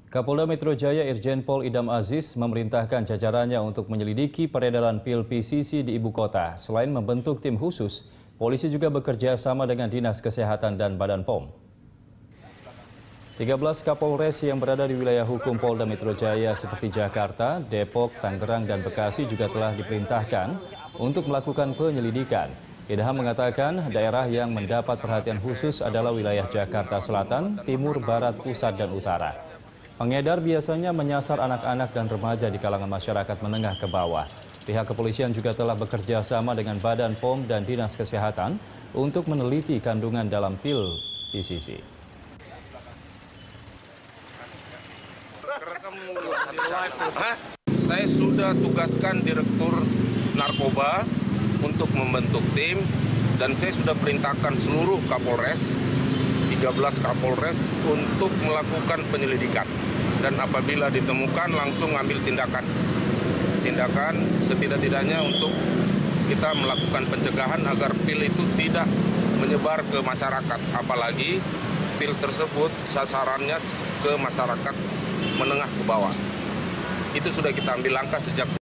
Kapolda Metro Jaya Irjen Pol Idam Aziz memerintahkan jajarannya untuk menyelidiki peredaran pil PCC di ibu kota. Selain membentuk tim khusus, polisi juga bekerja sama dengan Dinas Kesehatan dan Badan POM. 13 Kapolres yang berada di wilayah hukum Polda Metro Jaya seperti Jakarta, Depok, Tangerang, dan Bekasi juga telah diperintahkan untuk melakukan penyelidikan. Idham mengatakan daerah yang mendapat perhatian khusus adalah wilayah Jakarta Selatan, Timur, Barat, Pusat, dan Utara. Pengedar biasanya menyasar anak-anak dan remaja di kalangan masyarakat menengah ke bawah. Pihak kepolisian juga telah bekerja sama dengan Badan POM dan Dinas Kesehatan untuk meneliti kandungan dalam pil PCC. Saya sudah tugaskan Direktur Narkoba untuk membentuk tim dan saya sudah perintahkan seluruh Kapolres, 13 Kapolres untuk melakukan penyelidikan. Dan apabila ditemukan langsung ambil tindakan setidak-tidaknya untuk kita melakukan pencegahan agar pil itu tidak menyebar ke masyarakat, apalagi pil tersebut sasarannya ke masyarakat menengah ke bawah. Itu sudah kita ambil langkah sejak